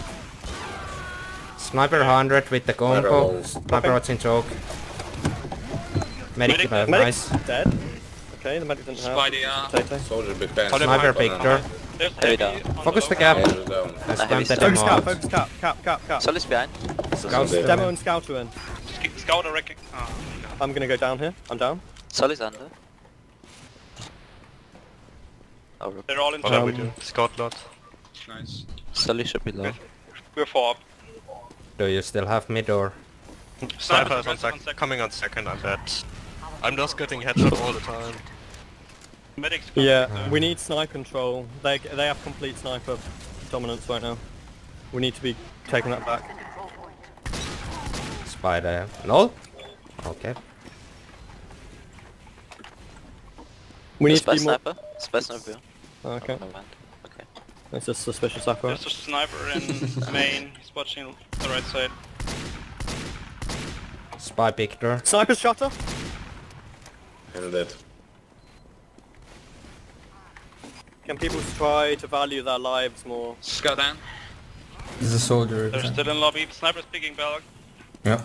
Sniper 100 with the Sniper combo. low. Sniper watching choke. Medic, Medic- Medic nice. dead. Okay, the medic didn't have. By the Potato. Soldier big bang. Sniper Victor. There's Heavy heavy down. on the Focus the low gap. ground. Soldier down. I heavy spammed still. them Focus cap, out. focus cap. Solid's behind. Scouts Dead. Demo and Scout are in. Scout are wrecking. Oh, I'm gonna go down here. I'm down. Solid's under. Oh, they're all in What are we choke. doing? Scout lot. Nice. Solid should be low. We're 4 up. Do you still have mid or? Sniper is on on second. coming on second, I'm dead. I'm just getting headshot all the time. Medics. Yeah, we need sniper control. They have complete sniper dominance right now. We need to be taking that back. Spider. No? Okay. We need to Spy be more. sniper. Spy sniper. Okay, No man. Okay. it's just suspicious after. There's a sniper in main. He's watching the right side. Spy Victor. Sniper's shot her. And dead. Can people try to value their lives more? Skull down. There's a soldier. They're still in lobby. Sniper's picking Belg. Yeah.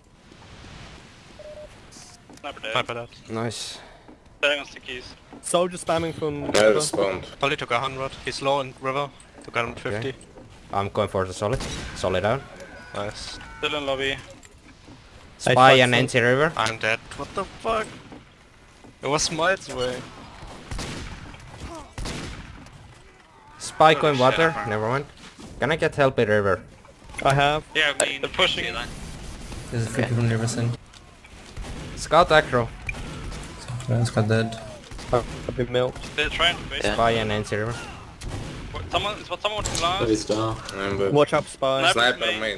Sniper dead. Sniper dead. Nice. Staying on stickies. Soldier spamming from... I respawned. Solly took 100. He's low in river. Took 150. Okay. I'm going for the solid. Solid down. Nice. Still in lobby. Spy and anti-river. I'm dead. What the fuck? It was miles away. Spy going shit, water. bro. Never mind. Can I get help with river? I have. Yeah, I mean, They're pushing. There's a few people on the riverside. Scout aggro. It's got dead. I've been milked. They're trying to base. Yeah. Spy and anti-river. Someone, is what someone wants to last? Heavy's down. I'm the Watch out, Spy. Sniper. sniper main.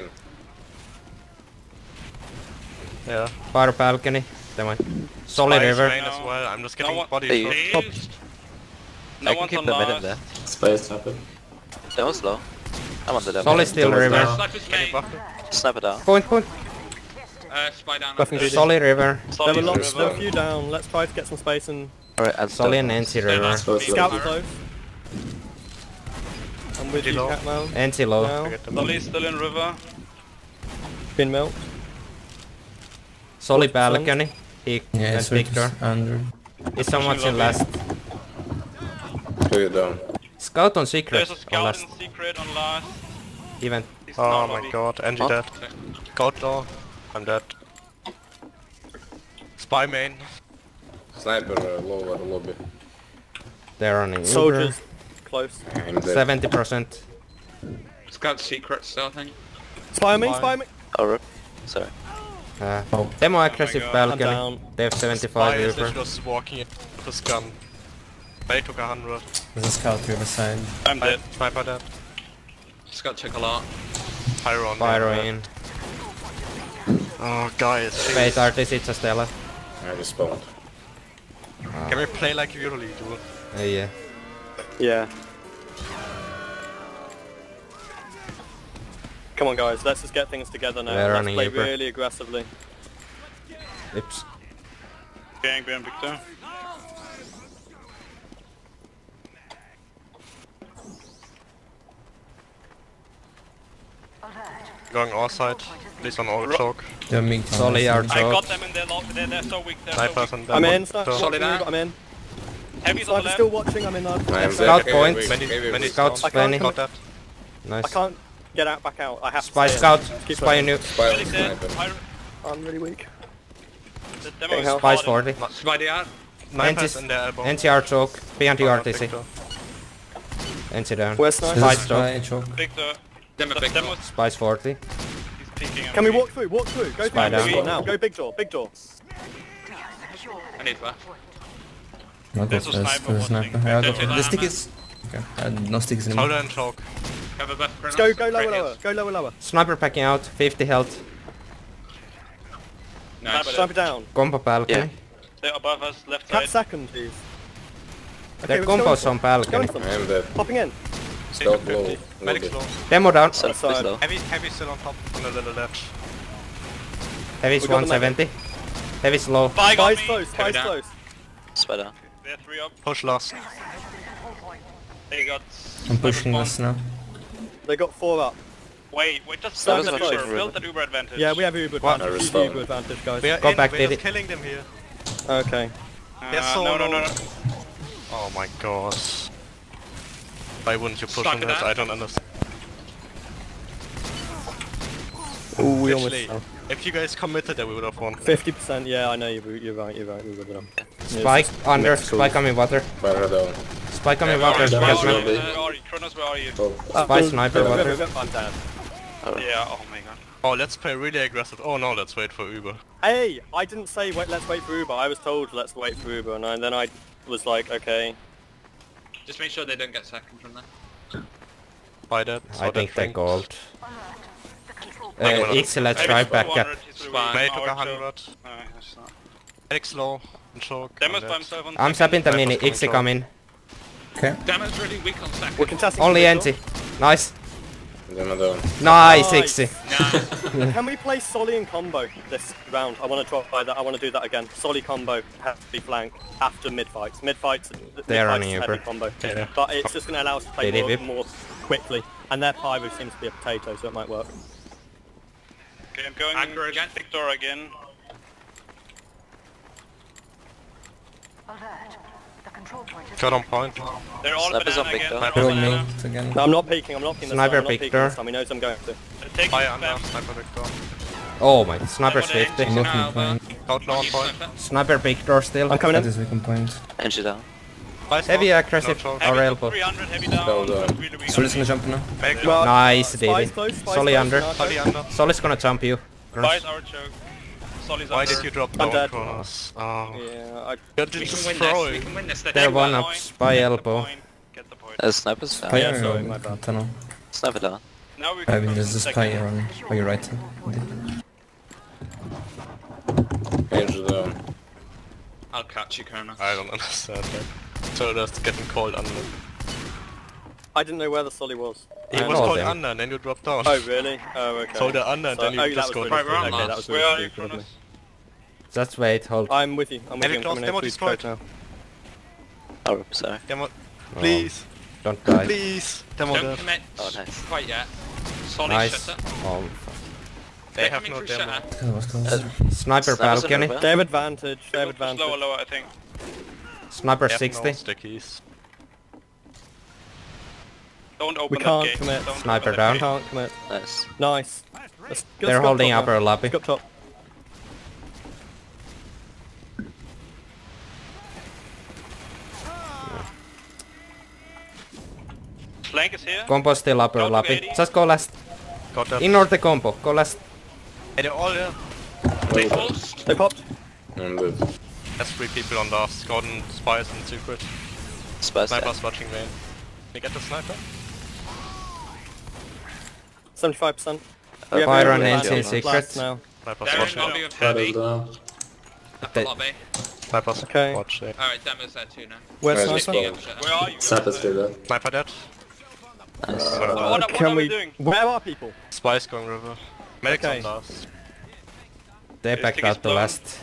Yeah. Fire balcony. Never mind. Solid Spy is river. main as well. I'm just getting one- body Hey. shot. No I can one's keep on them in last. there. Spy is sniper. That was low. I'm on the demo. Solid still That was river. down. Sniper's main. Sniper down. Point. Spy down. Buffing GD. Solid river. There were Solid lots, there were a river. few down. Let's try to get some space and... Alright, I'll Solid and stop. anti-river. Close Scout low. close. I'm with you, Low. Catman. Anti-low. Now. Solly's still in river. Been milked. Solid balcony. He Yeah, went so Victor. under. Is someone in last? 2 down. Scout on secret. There's a On scout last in secret on last. event. He's Oh not my lobby. god, Angie Huh? dead. Scout low. I'm dead. Spy main. Sniper lower lobby. They're running. Soldiers. Close. I'm dead. 70%. Scout secret still, I think. Spy on me, spy on me. Oh, rip. Sorry. Demo aggressive God. I'm balcony. down. They have Spy 75 is river. just walking in with his gun. They took 100. There's a scout riverside. I'm dead. Sniper dead. Scout took a lot. Pyro on Fire there. in. Oh guys. Wait, artist, it's a Stella. I respawned. Can we play like you usually do? Yeah. Yeah. Come on guys, let's just get things together now. They're Let's running play Libra. really aggressively. Oops. Gang behind Victor. Going our side. Please on all choke. Yeah, me. Solid are I got choke. them in their lobby. They're so weak. They're so Snipers weak. and I'm them. in, Sniper. So- Solid out. I'm in. Heavy's on the Sniper's left. still watching, I'm in I am that. Scout dead. point. Heavy, Many- heavy many Scouts I can't planning. Got that. Nice. I can't get out, back out. I have to Spy stay in. scout. Keep Spy going. new. Spy on Medic dead. sniper. I'm really weak. The Getting demo is help. Spy's spotted. 40. Spy down. Snipers Anti- in their elbow. NTR choke. Behind the Oh, RTC. Victor. NT down. Where's Sniper? There's a Spy spy choke. Victor. Demo The big demo door. Spy's 40. he's peeking. Can we walk through? Walk through. Go Spy through big down. door now. Go big door. Big door. I need left. I'll go There's a first sniper for the watching. sniper. Yeah, I'll go There's first. a The stick sniper. is... Okay, no sticks anymore. Soldier and choke. Have a buff Let's go lower, Right lower. here. Go lower, lower. Sniper packing out. 50 health. Nice. Sniper down. Combo balcony. They're above us, left Cap side. second, please. Their let's go combos in. on Let's go balcony. into I them. am dead. Popping in. Scout low. Medic Lobby. slow. Demo down. Sorry, Outside. please low. Heavy still on top on the little ledge. Heavy's We got the 170. Heavy's low. Spy got Spy's me. close, Spy's down. close. Spy down. They're 3 up. Push last. They got... I'm pushing this now. They got 4 up. Wait, just Sniper's build that close. Uber. Build that Uber advantage. Yeah, we have Uber What? advantage. I Use respawn. Uber advantage, guys. We are Go in, back, we're Diddy. just killing them here. Okay. Yes, no. no. Oh my god. Why wouldn't you push Stuck on it that? out. I don't understand. Ooh, we Literally, almost... if you guys committed that we would have won. 50%, yeah, I know, you're right, we would have done. Spike under. Spike coming water. Fire down. Spike coming Where water. are you? Down. Catchment. Lobby. Where are you? Kronos, where are you? Spy sniper water. I'm dead. Yeah, oh my god. Oh, let's play really aggressive. Oh no, let's wait for Uber. Hey, I didn't say wait, let's wait for Uber. I was told let's wait for Uber, and then I was like, okay. Just make sure they don't get second from there. Buy that. I think they're gold. Hang on. Ixi, let's try back up. May took 100. That's not... Medic slow. And choke. Demo's I'm by dead. himself on I'm second. sapping the Sniper's mini. coming Ixi short. coming. Okay. Demo's really weak on second. We're contesting. Only the anti. Nice. Demo down. Nice, Nice. Ixie. Can we play Solly and combo this round? I want to try that. I want to do that again. Solly combo, heavy flank after mid fights. Mid fights, They're on heavy Uber. combo. Yeah. But it's just going to allow us to play Did he more quickly. And their Pyro seems to be a potato, so it might work. Okay, I'm going Aggro again. Victor again. Got on point. They're all Snipers banana on again. Victor. Sniper They're on banana. me again. No, I'm not peeking. I'm not peeking this Sniper time. I'm not peeking Victor. this time. He knows I'm going to. Take Fire under. spam. Sniper Victor. Oh my, sniper's Sniper 50. I'm looking point. Outlaw on point. Sniper Victor still. I'm coming That in. is weak point. Engine down. Heavy aggressive. No, Our Heavy elbow. 300, heavy Spell down. down. Really weak. Solis gonna jump now. Make Well, Nice, Spy's David. close, Spy's Solly close, under. Nacho. Solly under. Solly's gonna jump you. Spies our choke. Solly's Why under. did you drop I'm down, dead. Kronos? Oh. Yeah, You're We can win this. destroying. We can win this. They're They're dead. one Get up, the spy point, elbow. Get the point. There's snipers down. Spire Yeah, sorry, my or bad. tunnel? Sniper down. Now we I can mean, go there's to a the second. spire on your right. Angel down. I'll catch you, Colonel. I don't understand that. So that's getting called under. I didn't know where the Solly was. He I was know called them. under and then you dropped down. Oh really? Oh okay. So the under and then you that just was go really Right, stupid. we're on Okay, that Mars. was Where really are you, stupid of me. Kronos? Just wait, hold. I'm with you. I'm with Heavy you. I'm close, coming demo in through destroyed. choke now. Oh, sorry. Demo. Please. Don't die. Please. Demo Don't dead. commit Oh, nice. quite yet. Solid Nice. shutter. Oh, They They're have coming no through demo. shutter. That was close. sniper Snipers on balcony. Uber. They have advantage. They have Lower, advantage. lower, I think. Sniper They have 60. no stickies. Don't open We that can't gate. commit. Don't Sniper open that down. gate. Can't commit. Nice. Nice. Let's They're go holding top now. upper lobby. Let's go up top. Flank is here. Combo still upper Go to lobby. 80. Just go last. Got that. Ignore the combo. Go last. Hey, they're all there. They forced. They popped. I'm dead. There's 3 people on last. Gordon, Spies and Secret. Spice down. Sniper's watching main. You get the sniper? 75%. Fire on advantage. NC Last secrets. now. Sniper's They're in watching. lobby with Shadows heavy. down. Upper lobby. Sniper's Okay. watching. Alright, Demo's there too now. Where's Where's Sniper? the Picking up shutter. Where are you? Sniper's still there. Sniper dead. What Can are we we? doing? Where are people? Spies going river. Medics Okay. on last. They His backed ticket's out the blown. last.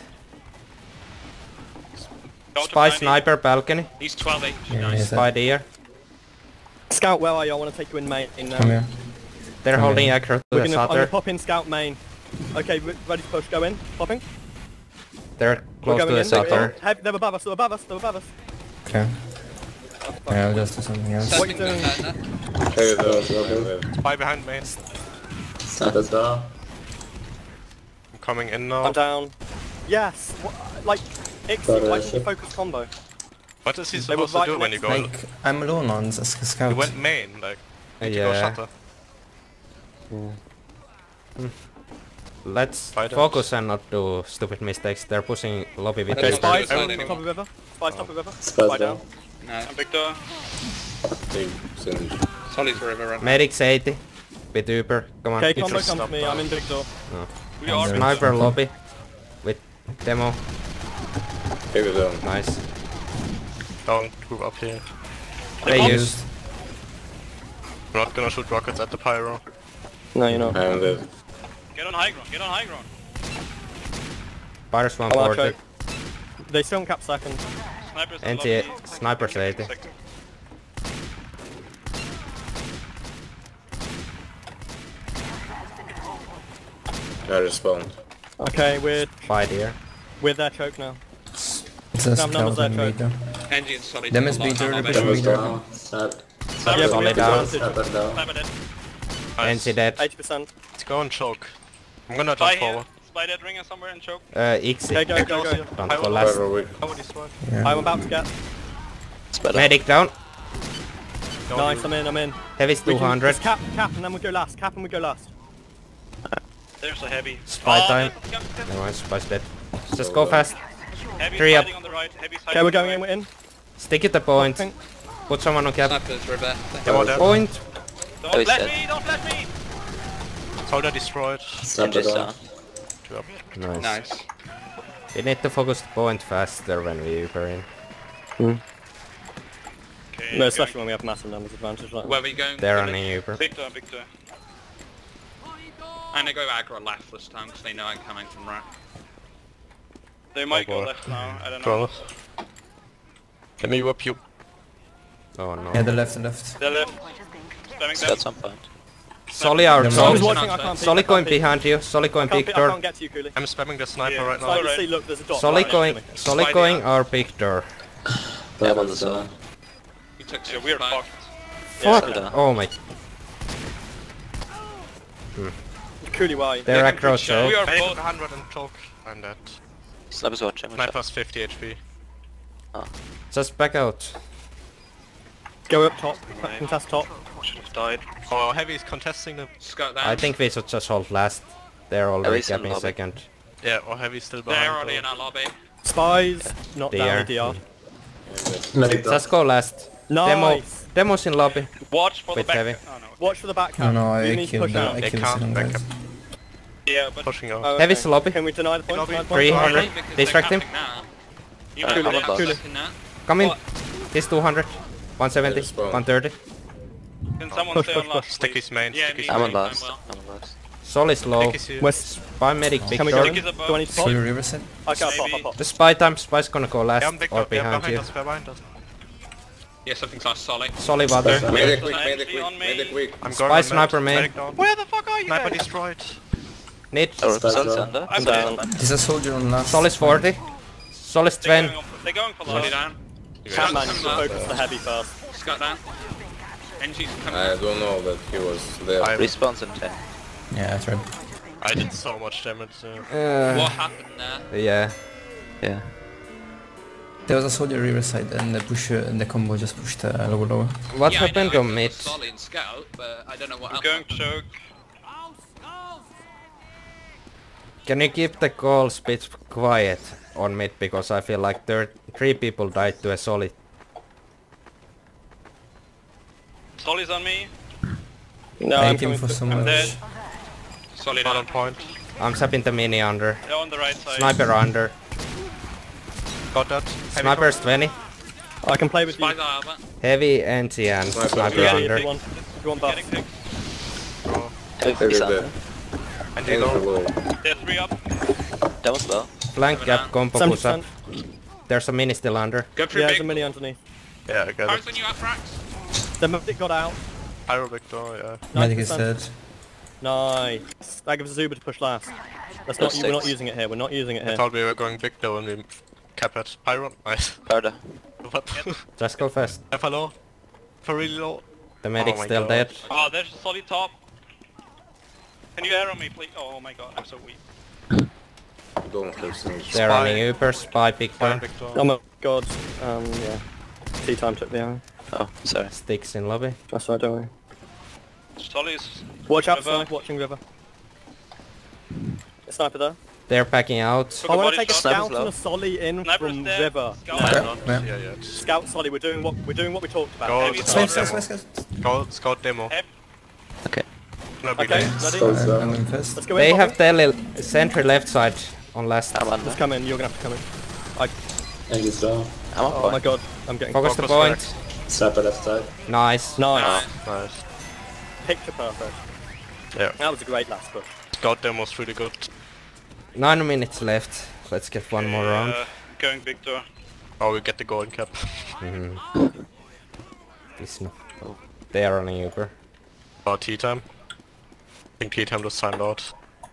Go to Spy 90. sniper balcony. He's 12 HP. Yeah, Nice. he's Spy dead. deer. Scout, where are you? I want to take you in main now. Come here. They're Come holding in. aggro to I'm the gonna southern. pop in scout main. Okay, ready to push. Go in. Popping. They're We're close to going the in. southern. They're above us. They're above us. They're above us. Okay. Yeah, I'll just do something else. What are you doing? Heavy down. I'm dead. Spy behind main. Sniper's down. I'm coming in I'm now. down. Yes. Like, Ixie, why didn't you focus combo? What is he They were supposed to right do when you next go? Like, I'm alone on scout. You went main, like. You go Yeah. shutter. Let's Fighters. focus and not do stupid mistakes. They're pushing lobby with Okay, their Spies, Don't top anymore. of river. Spies, top of river. Spies Spy down. down. No. I'm Victor. Big synergy. Solid's river run. Medics 80. With Uber. Come on. Okay, Need to combo come stop to me. that. I'm in Victor. We are. There. Sniper lobby. With demo. Heavy down. Nice. Don't move up here. They bombed. used. I'm not gonna shoot rockets at the pyro. No, you're not. I'm dead. Get on high ground. Get on high ground. Pirates I'll watch 140. out. They still cap second. Snipers. NT lobby. snipers 80. Sector. I respawned. Okay, Spy deer. we're their choke now. It's No, a no, scout was and that leader. Engie and Solid. Them is Lobby, beater, lobby. beater. Demo's Leader. down. Snap. Yeah, Sniper's we Solid have down. advantage. Sniper down. Sniper dead. NC dead. 80%. Let's go and choke. I'm gonna Spy jump here. forward. Spy dead ringer somewhere and choke. Ixie. Okay, go, go, go. Don't go last. Pyro weak. How would you swipe? Yeah. I'm about to get. Spider. Medic down. Don't Nice, you- I'm in. Heavy's We can 200. just cap, and then we go last. Cap and we go last. There's a heavy. Spy Oh, time. there's a captain. Never mind, Spy's dead. Just go fast. Heavy Three up. hiding on the right. Heavy Okay, we're going in, we're in. Stick at the point. Pink. Put someone on cap. Sniper's river. Demo dead. Point. Don't Heavy flash dead. me. Don't flash me. Soldier destroyed. Sniper Engine's down. down. Nice. Nice. We need to focus the point faster when we Uber in. Okay, No, especially when we have massive numbers advantage like that. Where are we going? They're Village? running Uber. Victor, Victor. I'm gonna go aggro left this time because they know I'm coming from right. They might go boy. left now, I don't know. Promise. Let me whip you. Oh no. Yeah, the left. They're left. Spamming Got them. some point. Solly out. Yeah, Someone's Solly, no. watching, I can't Solly peek, I going can't peek. behind you. Solly going I can't big peek, I door. can't get to you, Cooley. I'm spamming the sniper Yeah. right So now. I can Alright. see, look, there's a dot. Solly right going. next to me. Solly Spidey going out. our big door. Yeah, I'm on the zone. You took Yeah, we're fucked. Fuck. Yeah. Oh my. Cooley, why? They're Yeah, across good shot. We choke. are I both. 100 and choke. I'm dead. Sniper's watching. watch out. Sniper's 50 HP. Just back out. Go up top, contest top. Should have died. Oh, Heavy's contesting the... Scout down. I think we should just hold last. They're already least in capping lobby. second. Yeah, or Heavy's still They're behind. already though. in our lobby. Spies, not down the DR. DR. Medic down. Just go last. Nice. Demo's in lobby. Watch for With the back. heavy. Oh no. Watch for the back No, hand. no, You I need to killed push the out. I They killed can't some back guys. up. Yeah, but Pushing out. Oh, okay. Heavy's lobby. Can we deny the point? Lobby. Deny the point? 300. Because they're Distract him. capping now. you They're might I'm above. stuck in that. Come in. What? He's 200. 170. Yeah, spawn. 130. Can someone Push, stay push, on push. last? Sticky's main. Yeah, Sticky's me. I'm main. on last. well. I'm on last. Sol is low. Sticky's here. West. Spy medic big Can we door. go in? Stick is above. Do I need to pop? Fully reset. Okay, I'll pop, Maybe. I'll pop. The spy time. Spy's gonna go last Yeah, I'm big or up. Yeah, behind behind you. us. Behind us. Yeah, something's like solid. Solly water. Medic weak, Actually medic weak, on me. medic weak. I'm Spy going on sniper mid. main. Medic down. Where the fuck are you Sniper guys? destroyed. Need. Our Sniper Sol's down. under. I'm Sol's down. There's a soldier on last. Sol is 40. Sol is 20. They're going for Solid last. down. Catman, you Scout should down. focus the heavy first. Scout down. NG's coming. I don't know that he was there. Respawns in 10. Yeah, that's right. I did so much damage. What happened there? Yeah. Yeah. There was a soldier riverside and the push and the combo just pushed lower. What Yeah, I happened know, on it mid? was Solid and Scout, but I don't know what I'm happened. going choke. Can you keep the calls bit quiet on mid because I feel like 3 people died to a solid. Solly's on me. No, I I'm hit him coming for for some I'm dead. damage. Solid Not down. on point. I'm zapping the mini under. They're on the right side. Sniper under. Got that. Sniper's 20. I can play with you. Spies are Albert. Heavy NT and Sniper. sniper Yeah, under. if you want buff. Getting picked. Heavy Heavy under. dead. And Heavy you go. low. They're 3 up. Demo's low. Flank gap combo push up. 70%. There's a mini still under. Go through Yeah, big. there's a mini underneath. Yeah, I got How's it. the new Athrax? The medic got out. Pyro Victor, yeah. Medic is 90%. dead. Nice. That gives us Uber to push last. That's not. That's We're not 6. using it here. We're not using it I here. thought we were going Victor when we cap it. Pyro, nice. Powder. What? Just go fast. F low. For really low. The medic's Oh my still God. dead. Oh, there's a solid top. Can you air on me, please? Oh my god, I'm so weak. Don't have some. They're Spy. running Uber, spy big Fire turn. Victor. Oh my god. Yeah. Tea time took the arrow. Oh, sorry. Sticks in lobby. That's right, don't worry. Solly's. Watch out, River. sniper, watching river. A sniper there. They're packing out. Took I a want body to take a shot. scout Sniper's and low. a solly in Sniper's from dead. river. Scout Okay. down. Yeah. Yeah, yeah. Scout solly, we're doing what we talked about. Go, Heavy scout Space, demo. space. Scout demo. Heavy. Okay. No, be Okay, late. ready? Sol's I'm down. going first. Let's go in. They Bobby. have tele sentry left side on last. I'm under. Let's come in. You're gonna have to come in. Engine's down. I'm on Oh point. my god, I'm getting Focus the Focus point. Sniper left side. Nice. nice. Nice. Picture perfect. Yeah. That was a great last push. Scout demo's really good. 9 minutes left. Let's get one more round. Going Victor. Oh, we get the golden cap. Listen. They are running Uber. Oh, tea time. I think tea time just signed out.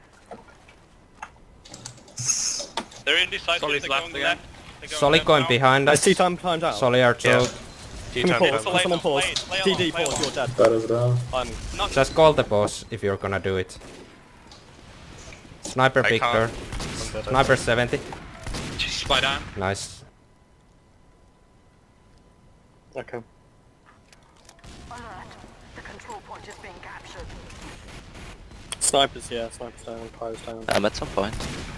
They're indecisive. Solly's They're left going again. left. They're Solly left going now. behind Is us. tea time timed out? Solly are Yeah. choke. Tea Can we time. pause? time. Can someone pause? Play along, TD, play pause, along. you're dead. Powder's down. I'm... Not Just call the boss if you're gonna do it. Sniper I Victor. can't. I'm dead. Sniper 70. Spy down. Nice. Okay. Snipers, yeah, snipers down, pyros down. I'm at some point.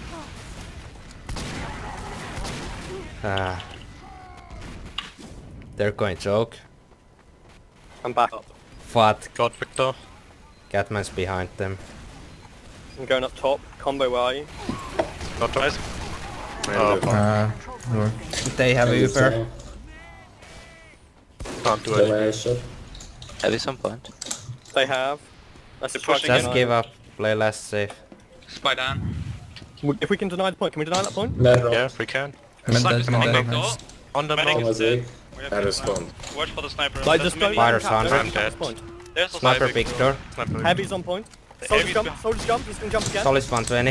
Ah. They're going choke. I'm back up. Fat. Got Victor. Catman's behind them. I'm going up top. Combo, where are you? Got nice. Man, Oh, dead. Lord. They have Engine's Uber. down. Can't do Double anything. air shot. Heavy some point. They have. Let's They're try pushing to Just get give on. up. Play less safe. Spy down. If we can deny the point, can we deny that point? Med roll. Yeah, if we can. Mid Sniper's dead, coming mid back dead, door. nice. On the Medic mount. is dead. Almost We have I to respond. watch for the sniper. Like, There's just a don't mini- Fire cap, sound. don't I'm cap dead. this point. There's a Sniper sniper. big door. Sniper. Heavy's on point. The Soldiers heavy's jump, behind. soldiers jump, he's gonna jump again. Solis 120.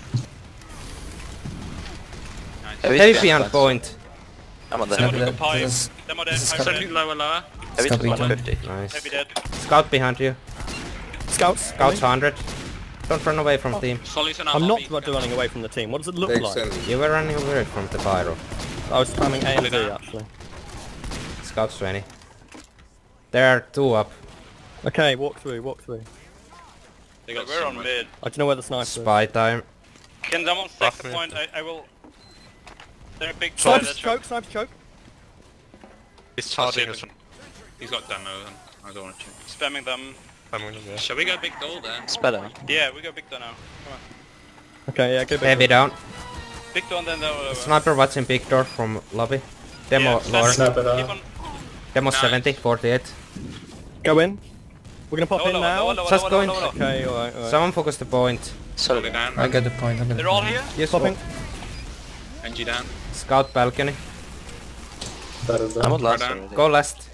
Heavy's Heavy behind flanks. point. I'm on the Sniper heavy. dead. Pipe. This is- Demo dead. this is Pipe cut. dead. Lower, lower. Heavy's Scout beacon. 150. Nice. Heavy dead. Scout behind you. Scouts. Scouts 100. Don't run away from team. Solly's an I'm not RB. running away from the team. What does it look They like? extend. You were running away from the pyro. I was spamming A and B actually. Scouts 20. There are 2 up. Okay, walk through, walk through. They got We're on somewhere. mid. I don't know where the sniper is. Spy time. Can someone take Rough the mid. point? I will. They're a big Sniper's choke, sniper's choke. He's charging I'll us. see He's got demo then. I don't want to check. Spamming them. Yeah. Shall we go big door then? Spread out. Yeah, we go big door now. Come on. Okay, yeah, go big. Heavy down. Big door and then the... Sniper watching big door from lobby. Demo Yeah, lower. Sniper Keep down. on... Demo Nice. 70, 48. Go in. We're gonna pop Lower, in lower, now. lower, lower, Just lower, going. lower, lower. Okay, alright, alright. Someone focus the point. Solly Solid. down. I get the point, I get the They're all point. here? Yes, Popping. NG down. Scout balcony. Battle I'm down. on last down. already. Go last.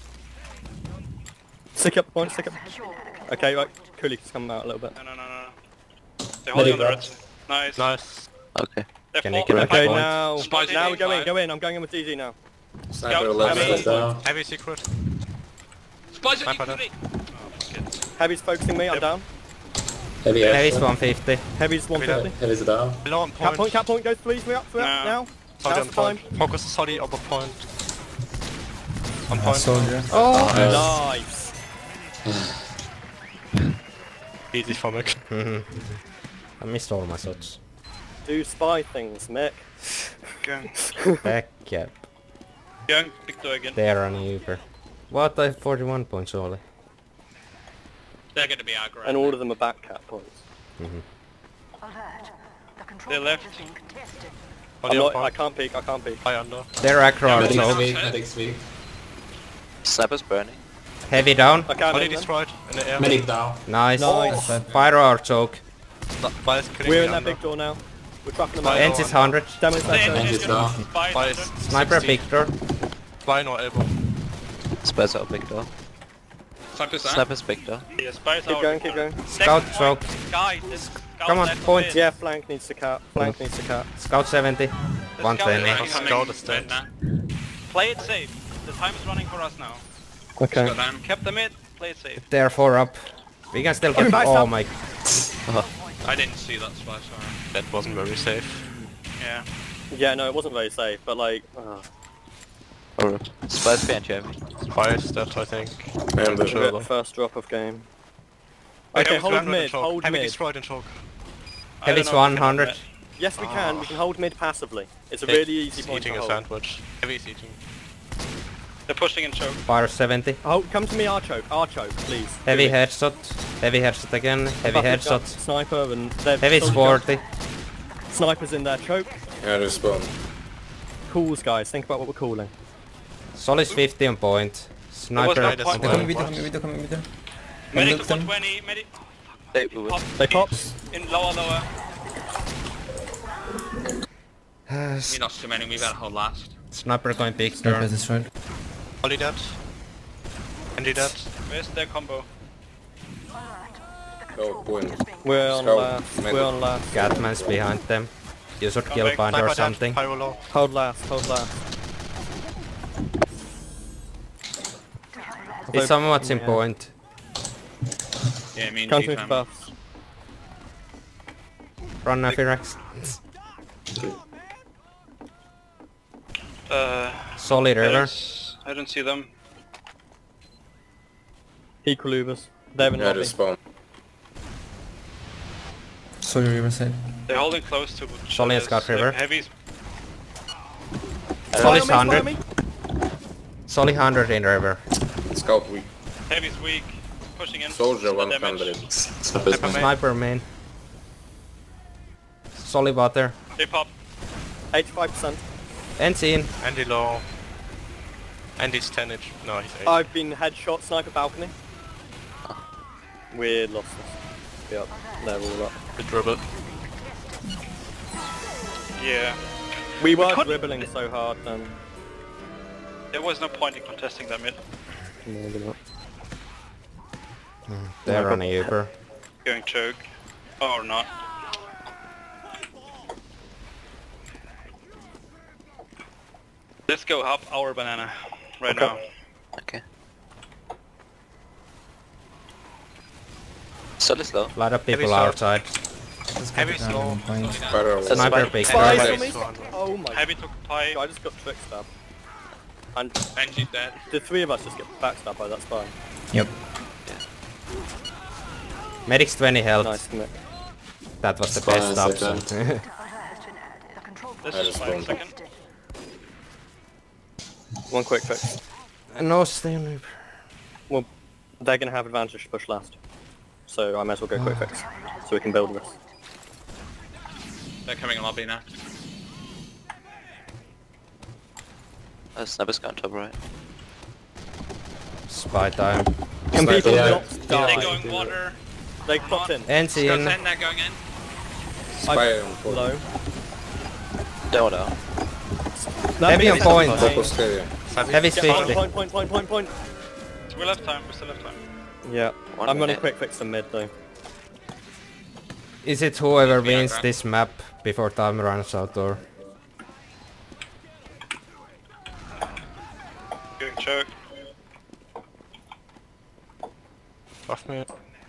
Stick up the point, stick up. Okay, right. Cooley can come out a little bit. No, no, no, no. They're holding on the Medic red. Nice. Nice. Okay. They're Can you fought- get they're back Okay, point? now. Spies Now in we go in, five. go in. I'm going in with DD now. Sniper Scout, left heavy. side. Down. Heavy secret. Spies Sniper at down. you. Heavy's focusing me, I'm down. Heavy Heavy's action. 150. Heavy's 150. Heavy's down. Below on point. Cap point, go please, we up, No. now. Solid Now's on the time. point. Focus solid on the point. On Ah, point. soldier. Oh, nice. Easy for me. I missed all my shots. Do spy things, Mick. Okay. Back cap. Young, big door again. There on Uber. What? I have 41 points only. They're going to be aggro. And all of them are back cap points. They left. On I'm your not, I point. can't peek, I can't peek. High under. They're aggro on Medic's choke. weak. Medic's weak. Sniper's burning. Heavy down. Okay, I'm Body in then. destroyed in the air. Medic down. Nice. Nice. Pyro or choke. Bias killing We're me in that under. big door now. We're tracking them Fire. out. Ends is 100. Demo's The left engine side. is Engine gonna down. buy Bias. under. Sniper 60. big door. Spine or elbow. Spreads out big door. Sniper's down. Sniper's big door. Yeah, spies Keep out. going, keep going. Scout Next choke. point. Guys, there's scout Come on, left point. mid. Yeah, flank needs to cap. Flank needs to cap. Scout 70. The scout 120. is Scout coming. is dead. Play it safe. The time is running for us now. Okay. Got down. Kept the mid. Play it safe. They're 4 up. We can still Coming get. back, Oh Sam. my. I didn't see that spy, sorry. That wasn't very safe. Yeah. Yeah, no, it wasn't very safe, but like... Or Spreads behind you, Heavy. Bias that I think. And we got the the first drop of game. Wait, Okay, heavy hold surrounded mid, and choke. hold Heavy mid. destroyed and choke. I don't Heavy's know if we can 100. hold Yes, we can. We can hold mid passively. It's a Hey, really easy he's point to eating a hold. sandwich. Heavy is eating. mid. They're pushing and choke. Pyro 70. Oh, come to me, R-choke, please. Heavy Do it. headshot. Heavy headshot again. Heavy Buffett got headshot. Sniper and they're Heavy's soldier 40. gun. Snipers in there, choke. I respond. Calls, guys. Think about what we're calling. Solid's 50 on point. Sniper. no That's point. They're why. coming video, coming video. Medic look to them. 20. Medic. They were Pop. They pop. In lower, lower. We lost too many, we've had a whole last. Sniper going big Sniper turn. destroyed. Ollie dead. Andy dead. Where's their combo? Go point. We're on Scout, last. medic. We're on last. Catman's behind them. You should kill back. Bind or Sniper dead. something. Pyro low. Hold last. Hold last. Is someone watching Yeah. point? Yeah, me and Come G to me for fam. buffs. Run Nafirax. Solid river. I don't see them. Equalubers. They're in I lobby. respond. Soldier riverside. They're holding close to. Solly has got river. Heavy's. Solid's Fire me, fire 100. me. Solid 100 in river. Scout weak. Heavy's weak. Pushing in. Soldier The damage. 100. Sniper's main. Sniper main. Solid water. They pop. 85%. Ensign. Andy low. Andy's 10 inch. No, he's 8. I've been headshot, sniper balcony. Weird losses. Yep, they're all up. We dribble. Yeah. We were couldn't- dribbling so hard then. There was no point in contesting that mid. Maybe not. They're on a Uber. Going choke. Or not. Let's go up our banana right Okay. now. Okay. Solid slow. A lot of people Heavy outside. Heavy slow. Barrel. Sniper Spike. pick. Spies Spike. on me! Oh my Heavy took pie. god, I just got trick stabbed. And Benji's dead. the three of us just get backstabbed by that spy. Yep. Medic's 20 health. Nice commit. That was the Spy best on option. This I is just fine won't. second. One quick fix. No, stay on Uber. Well, they're gonna have advantage to push last. So I might as well go quick fix. So we can build this. They're coming in lobby now. Sniper's gone top right. Spy time. Can people yeah. not They're die? going water. They popped in. Ends Go in. 10, they're going in. Spy on point. Low. Down down. Heavy on point. Focus area. Heavy's Point, 50. point. We left time. We still have time. Yeah. One I'm running minute. quick fix to mid though. Is it whoever Yeah, wins okay. this map before time runs out or? Going choke. Off me.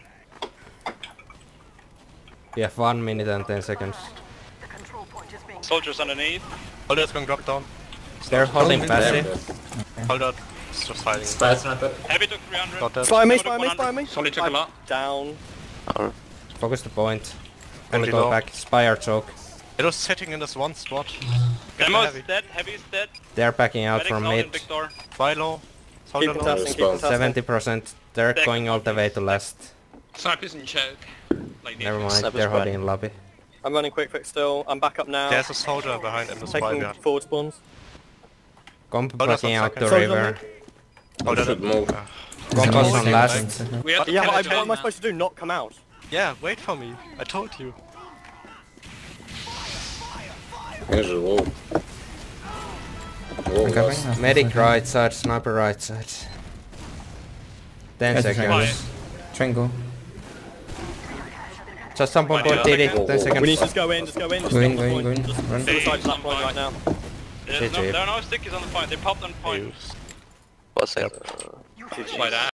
We have 1 minute and 10 seconds. Soldiers underneath. Holder's going drop down. They're holding passive. Holder is just hiding. Spy sniper. Heavy took 300. Got that. Spy me, Solid spy me, 100. spy me! Solid took a lot. Down. Or Focus the point. And Only go reload. back. Spire choke. It was sitting in this one spot. Demo Heavy. is dead. Heavy is dead. They're backing out Medics from out in mid. big door. Buy low. Soldier Keep low. contesting, keep Respawn. contesting. 70%. They're Back. going all the way to last. Snipers in choke. Like Never mind. Sniper's They're bad. holding in lobby. I'm running quick fix still. I'm back up now. There's a soldier behind him. The spy Taking behind. forward spawns. Comp Soldier's backing on out to second. Soldier's on river. Holder should move. Compo's on Second, last. second. We have to Yeah, kill but each what am I other. supposed to do? Not come out? Yeah, wait for me. I told you. Here's a wall. Wall I'm lost. coming. Medic right side, sniper right side. 10 Guys, seconds. Triangle. Just some point Idea. TD. 10 We need to seconds. just go in, just go in. Just Go in, get on go the in, point. go in. Just Run. suicide to that point right now. There GG. are no stickies on the point. They popped on point. what's that? Like that.